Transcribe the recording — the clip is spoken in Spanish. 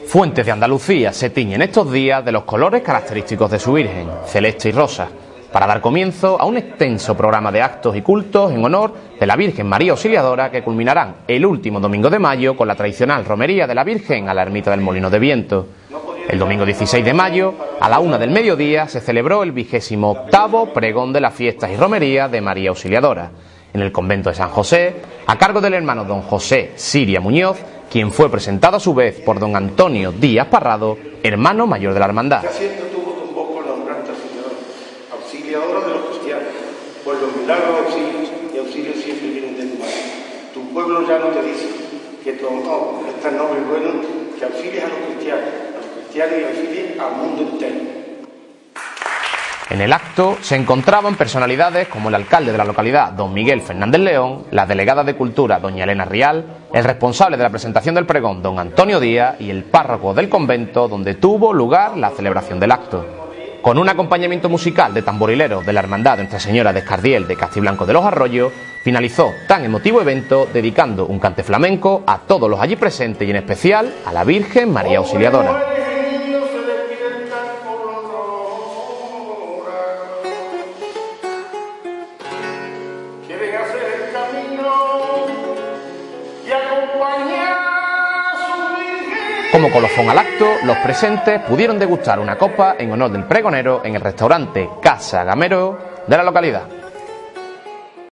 Fuentes de Andalucía se tiñen estos días de los colores característicos de su Virgen, celeste y rosa, para dar comienzo a un extenso programa de actos y cultos en honor de la Virgen María Auxiliadora que culminarán el último domingo de mayo con la tradicional romería de la Virgen a la ermita del Molino de Viento. El domingo 16 de mayo, a la 1 del mediodía, se celebró el 28º pregón de las fiestas y romerías de María Auxiliadora, en el convento de San José, a cargo del hermano don José Siria Muñoz, quien fue presentado a su vez por don Antonio Díaz Parrado, hermano mayor de la hermandad. ¿Qué asiento tuvo tu voz por nombrarte auxiliadora de los cristianos? Pues los milagros y auxilios siempre vienen de tu mano. Tu pueblo ya no te dice que tu honor es tan noble y bueno que auxilies a los cristianos y auxilies al mundo entero. En el acto se encontraban personalidades como el alcalde de la localidad, don Miguel Fernández León, la delegada de Cultura, doña Elena Rial, el responsable de la presentación del pregón, don Antonio Díaz, y el párroco del convento donde tuvo lugar la celebración del acto. Con un acompañamiento musical de tamborileros de la Hermandad de Nuestra Señora de Escardiel de Castiblanco de los Arroyos, finalizó tan emotivo evento dedicando un cante flamenco a todos los allí presentes y en especial a la Virgen María Auxiliadora. Como colofón al acto, los presentes pudieron degustar una copa en honor del pregonero en el restaurante Casa Gamero de la localidad.